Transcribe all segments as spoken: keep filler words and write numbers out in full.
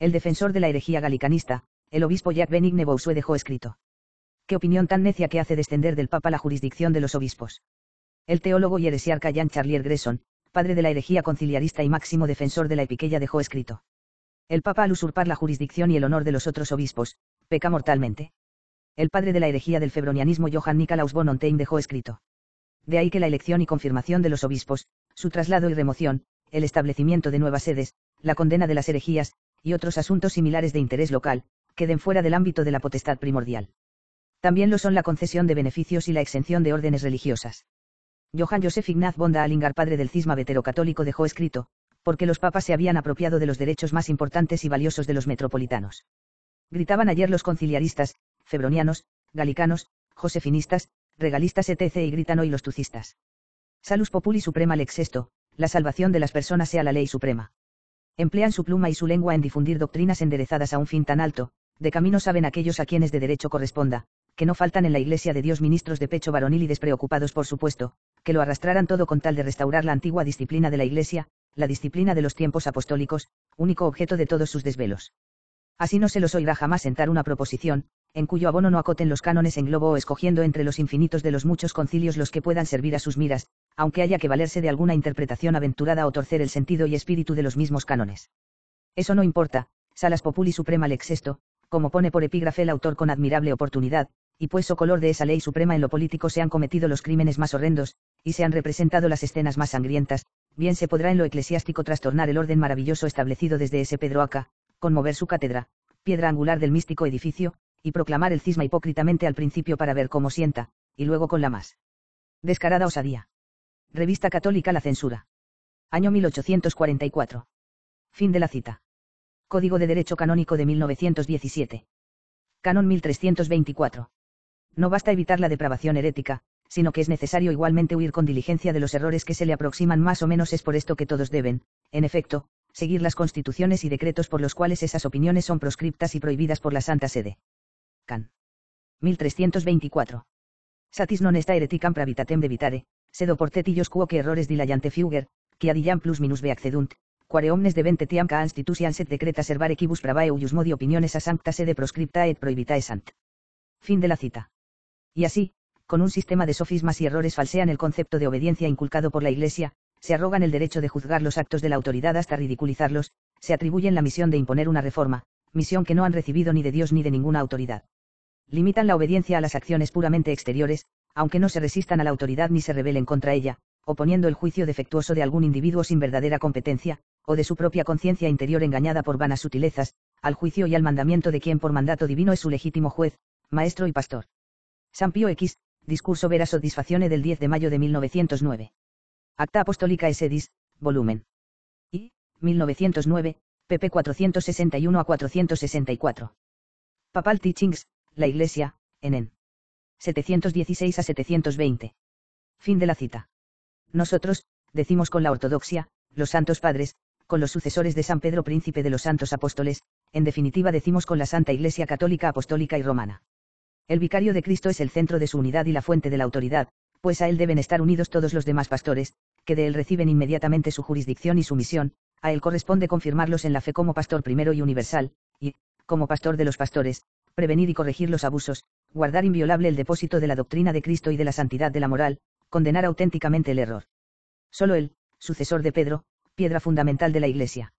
El defensor de la herejía galicanista, el obispo Jacques Benigne Bossuet dejó escrito: ¿Qué opinión tan necia que hace descender del Papa la jurisdicción de los obispos? El teólogo y heresiarca Jean Charlier Gresson, padre de la herejía conciliarista y máximo defensor de la epiqueya, dejó escrito: El Papa, al usurpar la jurisdicción y el honor de los otros obispos, peca mortalmente. El padre de la herejía del febronianismo Johann Nicolaus von Ontheim dejó escrito: De ahí que la elección y confirmación de los obispos, su traslado y remoción, el establecimiento de nuevas sedes, la condena de las herejías, y otros asuntos similares de interés local, queden fuera del ámbito de la potestad primordial. También lo son la concesión de beneficios y la exención de órdenes religiosas. Johann Joseph Ignaz von Dahlinger, padre del cisma veterocatólico, dejó escrito: porque los papas se habían apropiado de los derechos más importantes y valiosos de los metropolitanos. Gritaban ayer los conciliaristas, febronianos, galicanos, josefinistas, regalistas etcétera y gritan hoy los tucistas. Salus populi suprema lex esto, la salvación de las personas sea la ley suprema. Emplean su pluma y su lengua en difundir doctrinas enderezadas a un fin tan alto, de camino saben aquellos a quienes de derecho corresponda, que no faltan en la Iglesia de Dios ministros de pecho varonil y despreocupados por supuesto, que lo arrastraran todo con tal de restaurar la antigua disciplina de la Iglesia, la disciplina de los tiempos apostólicos, único objeto de todos sus desvelos. Así no se los oirá jamás sentar una proposición, en cuyo abono no acoten los cánones en globo o escogiendo entre los infinitos de los muchos concilios los que puedan servir a sus miras, aunque haya que valerse de alguna interpretación aventurada o torcer el sentido y espíritu de los mismos cánones. Eso no importa, salas populi suprema lex esto, como pone por epígrafe el autor con admirable oportunidad, y pues o color de esa ley suprema en lo político se han cometido los crímenes más horrendos, y se han representado las escenas más sangrientas, bien se podrá en lo eclesiástico trastornar el orden maravilloso establecido desde ese Pedro Aca, conmover su cátedra, piedra angular del místico edificio, y proclamar el cisma hipócritamente al principio para ver cómo sienta, y luego con la más descarada osadía. Revista Católica La Censura. Año mil ochocientos cuarenta y cuatro. Fin de la cita. Código de Derecho Canónico de mil novecientos diecisiete. Canon mil trescientos veinticuatro. No basta evitar la depravación herética, sino que es necesario igualmente huir con diligencia de los errores que se le aproximan. Más o menos es por esto que todos deben, en efecto, seguir las constituciones y decretos por los cuales esas opiniones son proscriptas y prohibidas por la Santa Sede. Can. mil trescientos veinticuatro. Satis non esta hereticam pravitatem debitare, sed oportetillos quo que errores dilayante fuger, qui adillam plus minus be accedunt, quare omnes devente tiam ca institusian set decreta servare quibus pravae uius modi opiniones a sancta sede proscripta et prohibitae sant. Fin de la cita. Y así, con un sistema de sofismas y errores falsean el concepto de obediencia inculcado por la Iglesia, se arrogan el derecho de juzgar los actos de la autoridad hasta ridiculizarlos, se atribuyen la misión de imponer una reforma, misión que no han recibido ni de Dios ni de ninguna autoridad. Limitan la obediencia a las acciones puramente exteriores, aunque no se resistan a la autoridad ni se rebelen contra ella, oponiendo el juicio defectuoso de algún individuo sin verdadera competencia, o de su propia conciencia interior engañada por vanas sutilezas, al juicio y al mandamiento de quien por mandato divino es su legítimo juez, maestro y pastor. San Pío X, Discurso vera soddisfazione del diez de mayo de mil novecientos nueve. Acta Apostólica Sedis, volumen. I, mil novecientos nueve, pp cuatrocientos sesenta y uno a cuatrocientos sesenta y cuatro. Papal Teachings, la Iglesia, en setecientos dieciséis a setecientos veinte. Fin de la cita. Nosotros, decimos con la ortodoxia, los santos padres, con los sucesores de San Pedro príncipe de los santos apóstoles, en definitiva decimos con la Santa Iglesia Católica Apostólica y Romana. El vicario de Cristo es el centro de su unidad y la fuente de la autoridad, pues a él deben estar unidos todos los demás pastores, que de él reciben inmediatamente su jurisdicción y su misión, a él corresponde confirmarlos en la fe como pastor primero y universal, y, como pastor de los pastores, prevenir y corregir los abusos, guardar inviolable el depósito de la doctrina de Cristo y de la santidad de la moral, condenar auténticamente el error. Solo él, sucesor de Pedro, piedra fundamental de la Iglesia.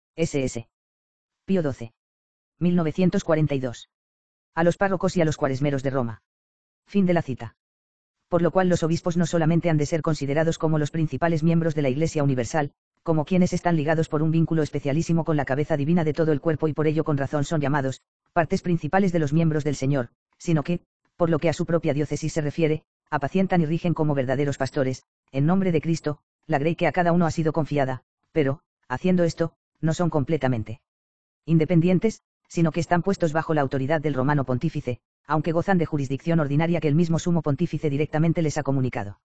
S S. Pío doce. mil novecientos cuarenta y dos. A los párrocos y a los cuaresmeros de Roma. Fin de la cita. Por lo cual los obispos no solamente han de ser considerados como los principales miembros de la Iglesia universal, como quienes están ligados por un vínculo especialísimo con la cabeza divina de todo el cuerpo y por ello con razón son llamados, partes principales de los miembros del Señor, sino que, por lo que a su propia diócesis se refiere, apacientan y rigen como verdaderos pastores, en nombre de Cristo, la grey que a cada uno ha sido confiada, pero, haciendo esto, no son completamente independientes, sino que están puestos bajo la autoridad del romano pontífice, aunque gozan de jurisdicción ordinaria que el mismo sumo pontífice directamente les ha comunicado.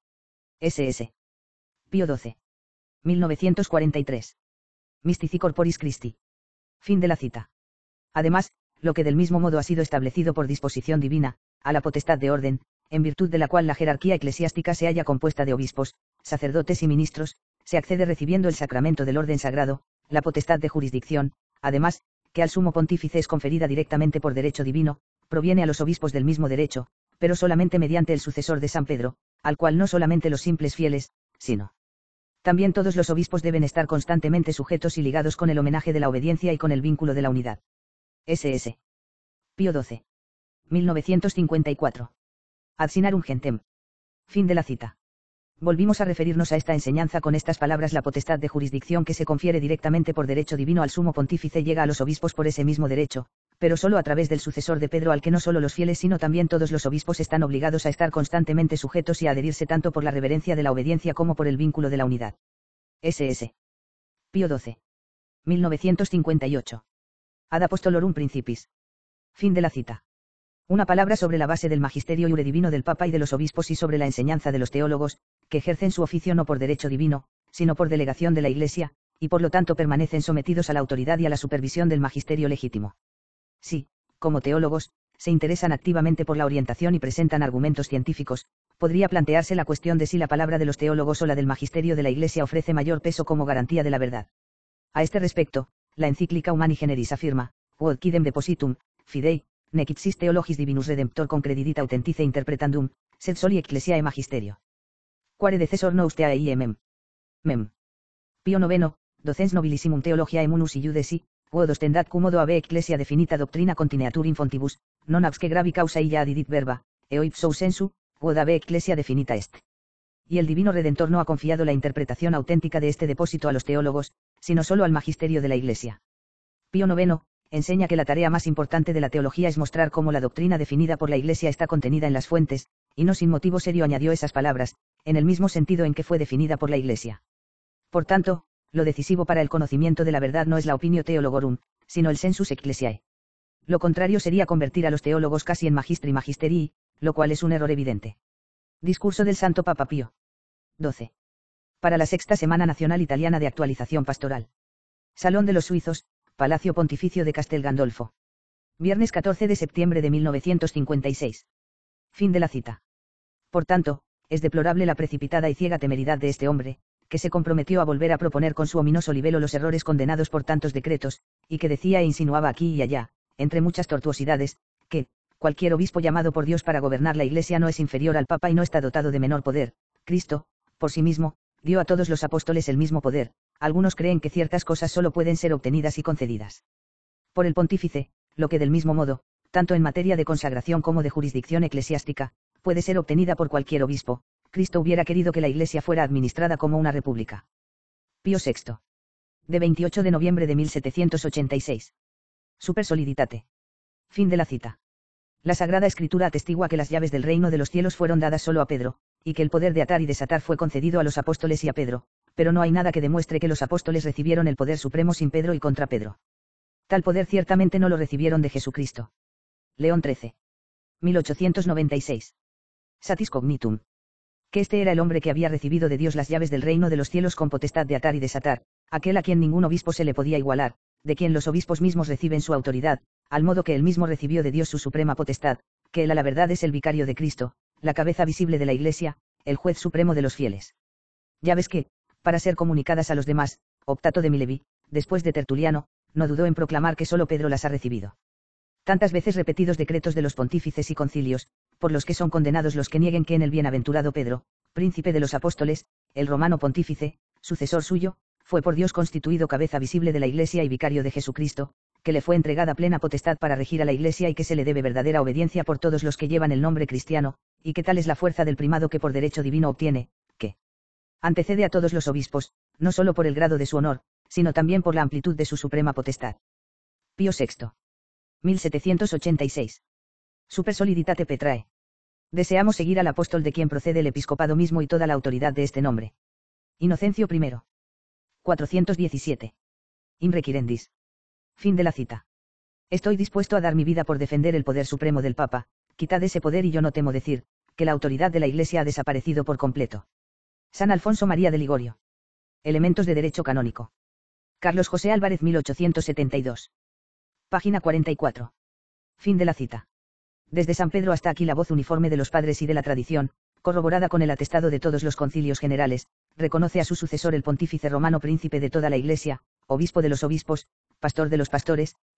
S S. Pío doce. mil novecientos cuarenta y tres. Mystici Corporis Christi. Fin de la cita. Además, lo que del mismo modo ha sido establecido por disposición divina, a la potestad de orden, en virtud de la cual la jerarquía eclesiástica se halla compuesta de obispos, sacerdotes y ministros, se accede recibiendo el sacramento del orden sagrado, la potestad de jurisdicción, además, que al sumo pontífice es conferida directamente por derecho divino, proviene a los obispos del mismo derecho, pero solamente mediante el sucesor de San Pedro, al cual no solamente los simples fieles, sino también todos los obispos deben estar constantemente sujetos y ligados con el homenaje de la obediencia y con el vínculo de la unidad. S S Pío doce. mil novecientos cincuenta y cuatro. Ad sinarum gentem. Fin de la cita. Volvimos a referirnos a esta enseñanza con estas palabras: la potestad de jurisdicción que se confiere directamente por derecho divino al sumo pontífice llega a los obispos por ese mismo derecho, pero solo a través del sucesor de Pedro, al que no solo los fieles sino también todos los obispos están obligados a estar constantemente sujetos y a adherirse tanto por la reverencia de la obediencia como por el vínculo de la unidad. S S Pío doce. mil novecientos cincuenta y ocho. Ad Apostolorum Principis. Fin de la cita. Una palabra sobre la base del magisterio iure divino del Papa y de los obispos y sobre la enseñanza de los teólogos, que ejercen su oficio no por derecho divino, sino por delegación de la Iglesia, y por lo tanto permanecen sometidos a la autoridad y a la supervisión del magisterio legítimo. Si, como teólogos, se interesan activamente por la orientación y presentan argumentos científicos, podría plantearse la cuestión de si la palabra de los teólogos o la del magisterio de la Iglesia ofrece mayor peso como garantía de la verdad. A este respecto, la encíclica Humani Generis afirma: Quod quidem depositum, fidei, nec ipsis theologis divinus redemptor concredidit authentice interpretandum, sed soli ecclesiae magisterio. Quare decessor noustea ei mem. Mem. Pío noveno, docens nobilissimum theologiae munus iudesi, quod ostendat quomodo ave ecclesia definita doctrina continuatur in fontibus, non absque gravi causa illa adidit verba, eo ipso sensu, quod ave ecclesia definita est. Y el divino Redentor no ha confiado la interpretación auténtica de este depósito a los teólogos, sino solo al magisterio de la Iglesia. Pío noveno, enseña que la tarea más importante de la teología es mostrar cómo la doctrina definida por la Iglesia está contenida en las fuentes, y no sin motivo serio añadió esas palabras, en el mismo sentido en que fue definida por la Iglesia. Por tanto, lo decisivo para el conocimiento de la verdad no es la opinio theologorum, sino el sensus ecclesiae. Lo contrario sería convertir a los teólogos casi en magistri magisterii, lo cual es un error evidente. Discurso del Santo Papa Pío doce. Para la sexta Semana Nacional Italiana de Actualización Pastoral. Salón de los Suizos, Palacio Pontificio de Castel Gandolfo. Viernes catorce de septiembre de mil novecientos cincuenta y seis. Fin de la cita. Por tanto, es deplorable la precipitada y ciega temeridad de este hombre, que se comprometió a volver a proponer con su ominoso libelo los errores condenados por tantos decretos, y que decía e insinuaba aquí y allá, entre muchas tortuosidades, que, cualquier obispo llamado por Dios para gobernar la Iglesia no es inferior al Papa y no está dotado de menor poder. Cristo, por sí mismo, dio a todos los apóstoles el mismo poder. Algunos creen que ciertas cosas solo pueden ser obtenidas y concedidas por el pontífice, lo que del mismo modo, tanto en materia de consagración como de jurisdicción eclesiástica, puede ser obtenida por cualquier obispo. Cristo hubiera querido que la Iglesia fuera administrada como una república. Pío sexto. De veintiocho de noviembre de mil setecientos ochenta y seis. Super Soliditate. Fin de la cita. La Sagrada Escritura atestigua que las llaves del reino de los cielos fueron dadas solo a Pedro, y que el poder de atar y desatar fue concedido a los apóstoles y a Pedro, pero no hay nada que demuestre que los apóstoles recibieron el poder supremo sin Pedro y contra Pedro. Tal poder ciertamente no lo recibieron de Jesucristo. León trece. mil ochocientos noventa y seis. Satis cognitum. Que este era el hombre que había recibido de Dios las llaves del reino de los cielos con potestad de atar y desatar, aquel a quien ningún obispo se le podía igualar, de quien los obispos mismos reciben su autoridad, al modo que él mismo recibió de Dios su suprema potestad, que él a la verdad es el vicario de Cristo, la cabeza visible de la Iglesia, el juez supremo de los fieles. Llaves que, para ser comunicadas a los demás, Optato de Milevi, después de Tertuliano, no dudó en proclamar que solo Pedro las ha recibido. Tantas veces repetidos decretos de los pontífices y concilios, por los que son condenados los que nieguen que en el bienaventurado Pedro, príncipe de los apóstoles, el romano pontífice, sucesor suyo, fue por Dios constituido cabeza visible de la Iglesia y vicario de Jesucristo, que le fue entregada plena potestad para regir a la Iglesia y que se le debe verdadera obediencia por todos los que llevan el nombre cristiano, y que tal es la fuerza del primado que por derecho divino obtiene, que antecede a todos los obispos, no solo por el grado de su honor, sino también por la amplitud de su suprema potestad. Pío sexto. mil setecientos ochenta y seis. Super Soliditate Petrae. Deseamos seguir al apóstol de quien procede el episcopado mismo y toda la autoridad de este nombre. Inocencio primero. cuatrocientos diecisiete. In requirendis. Fin de la cita. Estoy dispuesto a dar mi vida por defender el poder supremo del Papa, quitad ese poder y yo no temo decir, que la autoridad de la Iglesia ha desaparecido por completo. San Alfonso María de Ligorio. Elementos de derecho canónico. Carlos José Álvarez mil ochocientos setenta y dos. Página cuarenta y cuatro. Fin de la cita. Desde San Pedro hasta aquí la voz uniforme de los padres y de la tradición, corroborada con el atestado de todos los concilios generales, reconoce a su sucesor el pontífice romano príncipe de toda la Iglesia, obispo de los obispos, pastor de los pastores,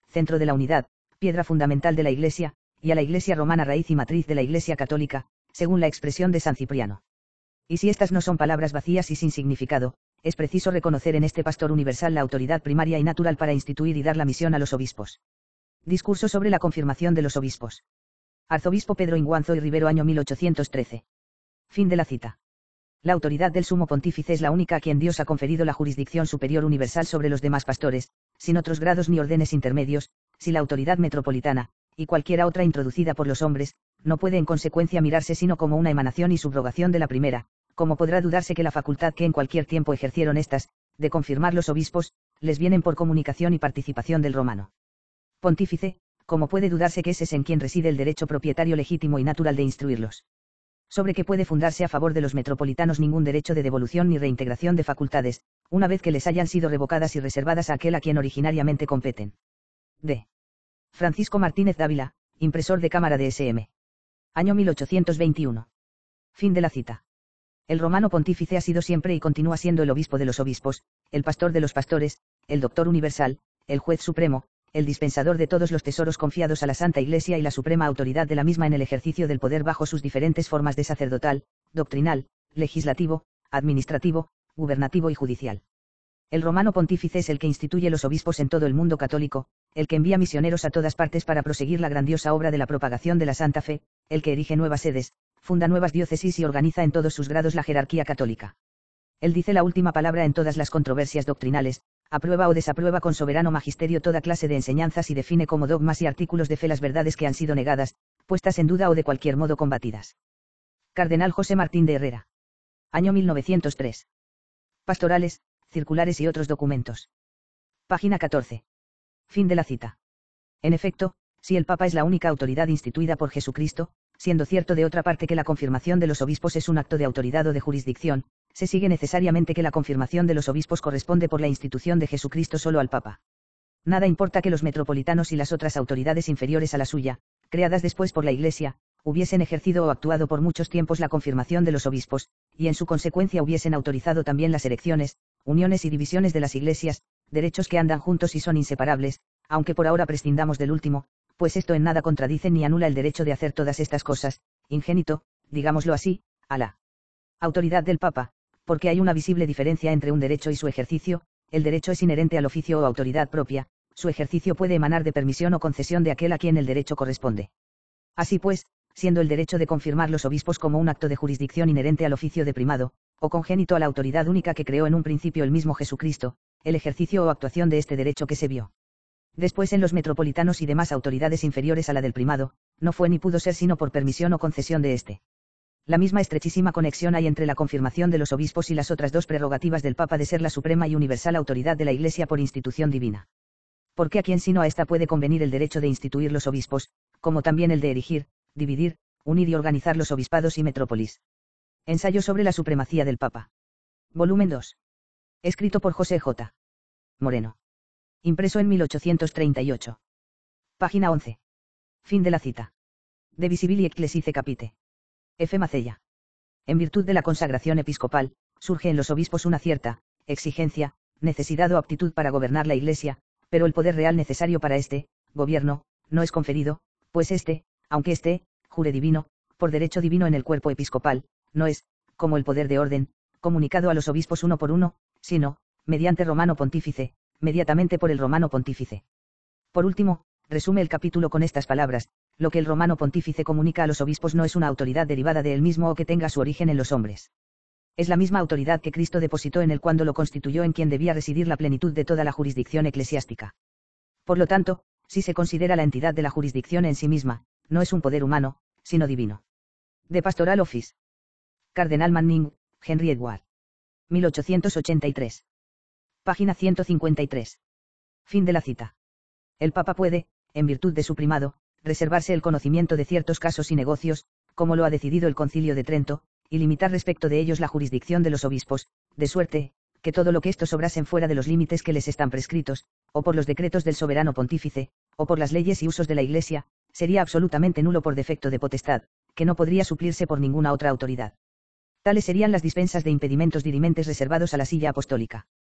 centro de la unidad, piedra fundamental de la Iglesia, y a la Iglesia romana raíz y matriz de la Iglesia católica, según la expresión de San Cipriano. Y si estas no son palabras vacías y sin significado, es preciso reconocer en este pastor universal la autoridad primaria y natural para instituir y dar la misión a los obispos. Discurso sobre la confirmación de los obispos. Arzobispo Pedro Inguanzo y Rivero, año mil ochocientos trece. Fin de la cita. La autoridad del sumo pontífice es la única a quien Dios ha conferido la jurisdicción superior universal sobre los demás pastores, sin otros grados ni órdenes intermedios, si la autoridad metropolitana, y cualquiera otra introducida por los hombres, no puede en consecuencia mirarse sino como una emanación y subrogación de la primera, como podrá dudarse que la facultad que en cualquier tiempo ejercieron estas, de confirmar los obispos, les vienen por comunicación y participación del romano pontífice, como puede dudarse que ese es en quien reside el derecho propietario legítimo y natural de instruirlos. Sobre que puede fundarse a favor de los metropolitanos ningún derecho de devolución ni reintegración de facultades, una vez que les hayan sido revocadas y reservadas a aquel a quien originariamente competen. D. Francisco Martínez Dávila, impresor de Cámara de S M. Año mil ochocientos veintiuno. Fin de la cita. El romano pontífice ha sido siempre y continúa siendo el obispo de los obispos, el pastor de los pastores, el doctor universal, el juez supremo, el dispensador de todos los tesoros confiados a la Santa Iglesia y la suprema autoridad de la misma en el ejercicio del poder bajo sus diferentes formas de sacerdotal, doctrinal, legislativo, administrativo, gubernativo y judicial. El romano pontífice es el que instituye los obispos en todo el mundo católico, el que envía misioneros a todas partes para proseguir la grandiosa obra de la propagación de la Santa Fe, el que erige nuevas sedes, funda nuevas diócesis y organiza en todos sus grados la jerarquía católica. Él dice la última palabra en todas las controversias doctrinales, aprueba o desaprueba con soberano magisterio toda clase de enseñanzas y define como dogmas y artículos de fe las verdades que han sido negadas, puestas en duda o de cualquier modo combatidas. Cardenal José Martín de Herrera. Año mil novecientos tres. Pastorales, circulares y otros documentos. Página catorce. Fin de la cita. En efecto, si el Papa es la única autoridad instituida por Jesucristo, siendo cierto de otra parte que la confirmación de los obispos es un acto de autoridad o de jurisdicción, se sigue necesariamente que la confirmación de los obispos corresponde por la institución de Jesucristo solo al Papa. Nada importa que los metropolitanos y las otras autoridades inferiores a la suya, creadas después por la Iglesia, hubiesen ejercido o actuado por muchos tiempos la confirmación de los obispos, y en su consecuencia hubiesen autorizado también las erecciones, uniones y divisiones de las iglesias, derechos que andan juntos y son inseparables, aunque por ahora prescindamos del último, pues esto en nada contradice ni anula el derecho de hacer todas estas cosas, ingénito, digámoslo así, a la autoridad del Papa, porque hay una visible diferencia entre un derecho y su ejercicio. El derecho es inherente al oficio o autoridad propia, su ejercicio puede emanar de permisión o concesión de aquel a quien el derecho corresponde. Así pues, siendo el derecho de confirmar los obispos como un acto de jurisdicción inherente al oficio de primado, o congénito a la autoridad única que creó en un principio el mismo Jesucristo, el ejercicio o actuación de este derecho que se vio después en los metropolitanos y demás autoridades inferiores a la del primado, no fue ni pudo ser sino por permisión o concesión de éste. La misma estrechísima conexión hay entre la confirmación de los obispos y las otras dos prerrogativas del Papa de ser la suprema y universal autoridad de la Iglesia por institución divina. Porque a quien sino a esta puede convenir el derecho de instituir los obispos, como también el de erigir, dividir, unir y organizar los obispados y metrópolis. Ensayo sobre la supremacía del Papa. Volumen dos. Escrito por José J. Moreno. Impreso en mil ochocientos treinta y ocho. Página once. Fin de la cita. De Visibili Ecclesiae Capite. F. Macella. En virtud de la consagración episcopal, surge en los obispos una cierta exigencia, necesidad o aptitud para gobernar la Iglesia, pero el poder real necesario para este gobierno no es conferido, pues este, aunque esté, jure divino, por derecho divino en el cuerpo episcopal, no es, como el poder de orden, comunicado a los obispos uno por uno, sino, mediante romano pontífice, mediatamente por el romano pontífice. Por último, resume el capítulo con estas palabras: lo que el romano pontífice comunica a los obispos no es una autoridad derivada de él mismo o que tenga su origen en los hombres. Es la misma autoridad que Cristo depositó en él cuando lo constituyó en quien debía residir la plenitud de toda la jurisdicción eclesiástica. Por lo tanto, si se considera la entidad de la jurisdicción en sí misma, no es un poder humano, sino divino. De Pastoral Office. Cardenal Manning, Henry Edward. mil ochocientos ochenta y tres. Página ciento cincuenta y tres. Fin de la cita. El Papa puede, en virtud de su primado, reservarse el conocimiento de ciertos casos y negocios, como lo ha decidido el Concilio de Trento, y limitar respecto de ellos la jurisdicción de los obispos, de suerte, que todo lo que estos obrasen fuera de los límites que les están prescritos, o por los decretos del soberano pontífice, o por las leyes y usos de la Iglesia, sería absolutamente nulo por defecto de potestad, que no podría suplirse por ninguna otra autoridad. Tales serían las dispensas de impedimentos dirimentes reservados a la silla apostólica.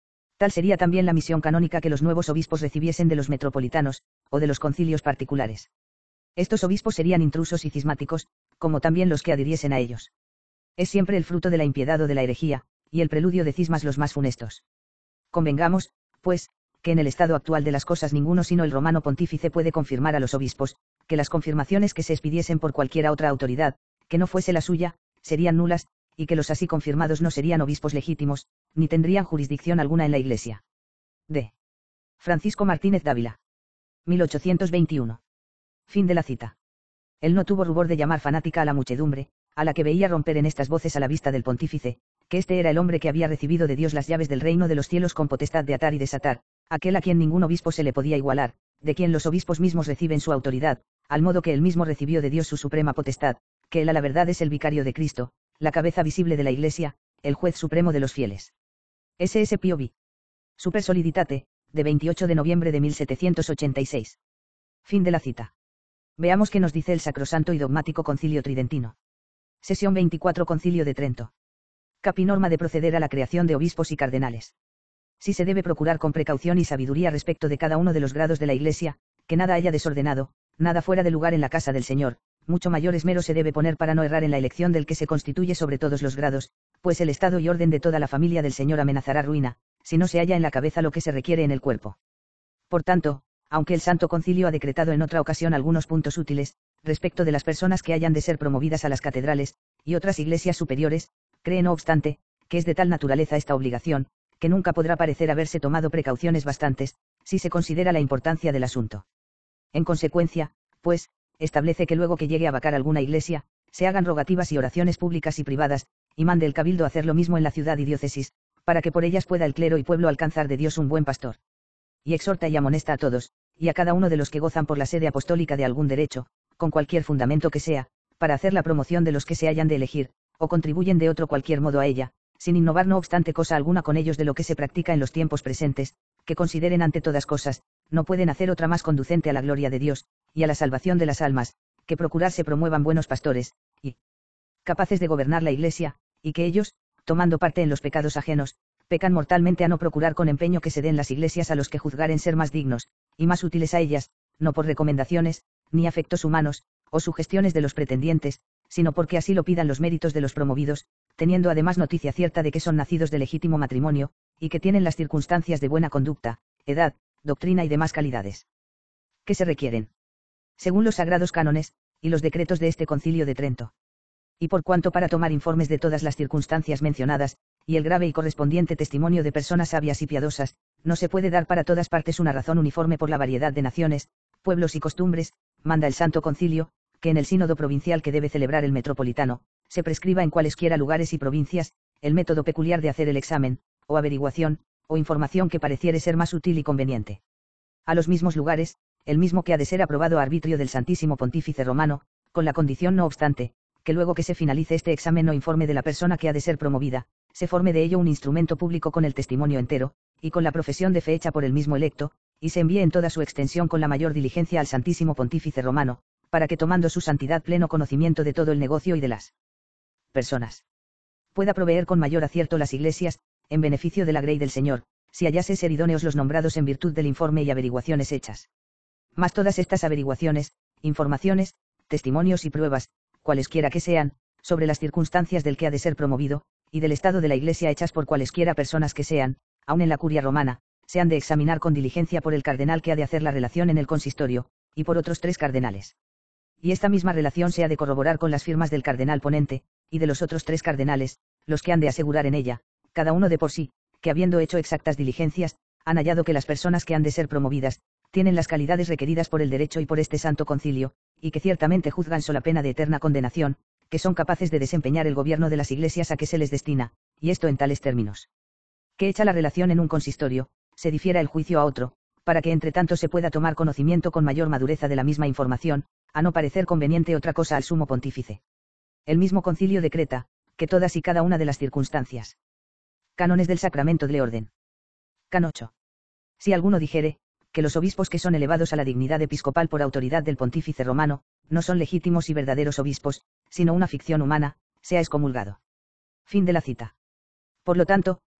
Tal sería también la misión canónica que los nuevos obispos recibiesen de los metropolitanos, o de los concilios particulares. Estos obispos serían intrusos y cismáticos, como también los que adhiriesen a ellos. Es siempre el fruto de la impiedad o de la herejía, y el preludio de cismas los más funestos. Convengamos, pues, que en el estado actual de las cosas ninguno sino el romano pontífice puede confirmar a los obispos, que las confirmaciones que se expidiesen por cualquiera otra autoridad, que no fuese la suya, serían nulas, y que los así confirmados no serían obispos legítimos, ni tendrían jurisdicción alguna en la Iglesia. D. Francisco Martínez Dávila. mil ochocientos veintiuno. Fin de la cita. Él no tuvo rubor de llamar fanática a la muchedumbre, a la que veía romper en estas voces a la vista del pontífice, que este era el hombre que había recibido de Dios las llaves del reino de los cielos con potestad de atar y desatar, aquel a quien ningún obispo se le podía igualar, de quien los obispos mismos reciben su autoridad, al modo que él mismo recibió de Dios su suprema potestad, que él a la verdad es el vicario de Cristo, la cabeza visible de la Iglesia, el juez supremo de los fieles. S S Pio V. Super Soliditate, de veintiocho de noviembre de mil setecientos ochenta y seis. Fin de la cita. Veamos qué nos dice el Sacrosanto y Dogmático Concilio Tridentino. Sesión veinticuatro Concilio de Trento. Capi norma de proceder a la creación de obispos y cardenales. Si se debe procurar con precaución y sabiduría respecto de cada uno de los grados de la Iglesia, que nada haya desordenado, nada fuera de lugar en la casa del Señor, mucho mayor esmero se debe poner para no errar en la elección del que se constituye sobre todos los grados, pues el estado y orden de toda la familia del Señor amenazará ruina, si no se halla en la cabeza lo que se requiere en el cuerpo. Por tanto, aunque el Santo Concilio ha decretado en otra ocasión algunos puntos útiles, respecto de las personas que hayan de ser promovidas a las catedrales, y otras iglesias superiores, cree no obstante, que es de tal naturaleza esta obligación, que nunca podrá parecer haberse tomado precauciones bastantes, si se considera la importancia del asunto. En consecuencia, pues, establece que luego que llegue a vacar alguna iglesia, se hagan rogativas y oraciones públicas y privadas, y mande el cabildo hacer lo mismo en la ciudad y diócesis, para que por ellas pueda el clero y pueblo alcanzar de Dios un buen pastor. Y exhorta y amonesta a todos, y a cada uno de los que gozan por la sede apostólica de algún derecho, con cualquier fundamento que sea, para hacer la promoción de los que se hayan de elegir, o contribuyen de otro cualquier modo a ella, sin innovar no obstante cosa alguna con ellos de lo que se practica en los tiempos presentes, que consideren ante todas cosas, no pueden hacer otra más conducente a la gloria de Dios, y a la salvación de las almas, que procurar se promuevan buenos pastores, y capaces de gobernar la Iglesia, y que ellos, tomando parte en los pecados ajenos, pecan mortalmente a no procurar con empeño que se den las iglesias a los que juzgaren ser más dignos, y más útiles a ellas, no por recomendaciones, ni afectos humanos, o sugestiones de los pretendientes, sino porque así lo pidan los méritos de los promovidos, teniendo además noticia cierta de que son nacidos de legítimo matrimonio, y que tienen las circunstancias de buena conducta, edad, doctrina y demás calidades que se requieren, según los sagrados cánones, y los decretos de este Concilio de Trento. Y por cuanto para tomar informes de todas las circunstancias mencionadas, y el grave y correspondiente testimonio de personas sabias y piadosas, no se puede dar para todas partes una razón uniforme por la variedad de naciones, pueblos y costumbres, manda el Santo Concilio, que en el sínodo provincial que debe celebrar el metropolitano, se prescriba en cualesquiera lugares y provincias, el método peculiar de hacer el examen, o averiguación, o información que pareciere ser más útil y conveniente. A los mismos lugares, el mismo que ha de ser aprobado a arbitrio del Santísimo Pontífice Romano, con la condición no obstante, que luego que se finalice este examen o informe de la persona que ha de ser promovida, se forme de ello un instrumento público con el testimonio entero, y con la profesión de fe hecha por el mismo electo, y se envíe en toda su extensión con la mayor diligencia al Santísimo Pontífice Romano, para que tomando su santidad pleno conocimiento de todo el negocio y de las personas, pueda proveer con mayor acierto las iglesias, en beneficio de la grey del Señor, si hallase ser idóneos los nombrados en virtud del informe y averiguaciones hechas. Mas todas estas averiguaciones, informaciones, testimonios y pruebas, cualesquiera que sean, sobre las circunstancias del que ha de ser promovido, y del estado de la Iglesia hechas por cualesquiera personas que sean, aun en la curia romana, se han de examinar con diligencia por el cardenal que ha de hacer la relación en el consistorio, y por otros tres cardenales. Y esta misma relación se ha de corroborar con las firmas del cardenal ponente, y de los otros tres cardenales, los que han de asegurar en ella, cada uno de por sí, que habiendo hecho exactas diligencias, han hallado que las personas que han de ser promovidas, tienen las calidades requeridas por el derecho y por este Santo Concilio, y que ciertamente juzgan sola pena de eterna condenación, que son capaces de desempeñar el gobierno de las iglesias a que se les destina, y esto en tales términos: que hecha la relación en un consistorio, se difiera el juicio a otro, para que entre tanto se pueda tomar conocimiento con mayor madureza de la misma información, a no parecer conveniente otra cosa al sumo pontífice. El mismo concilio decreta, que todas y cada una de las circunstancias. Cánones del sacramento de orden. Can ocho. Si alguno dijere, que los obispos que son elevados a la dignidad episcopal por autoridad del pontífice romano, no son legítimos y verdaderos obispos, sino una ficción humana, sea excomulgado. Fin de la cita. Por lo tanto,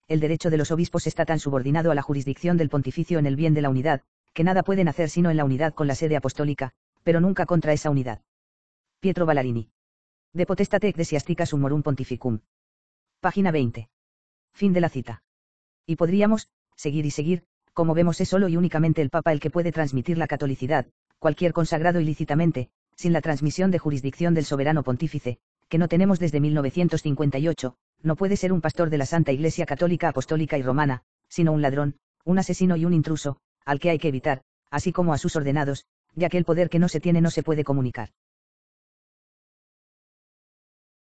el derecho de los obispos está tan subordinado a la jurisdicción del pontificio en el bien de la unidad, que nada pueden hacer sino en la unidad con la sede apostólica, pero nunca contra esa unidad. Pietro Ballarini. De potestate ecclesiastica summorum pontificum. Página veinte. Fin de la cita. Y podríamos, seguir y seguir, como vemos es solo y únicamente el Papa el que puede transmitir la catolicidad, cualquier consagrado ilícitamente, sin la transmisión de jurisdicción del soberano pontífice, que no tenemos desde mil novecientos cincuenta y ocho, no puede ser un pastor de la Santa Iglesia Católica Apostólica y Romana, sino un ladrón, un asesino y un intruso, al que hay que evitar, así como a sus ordenados, ya que el poder que no se tiene no se puede comunicar.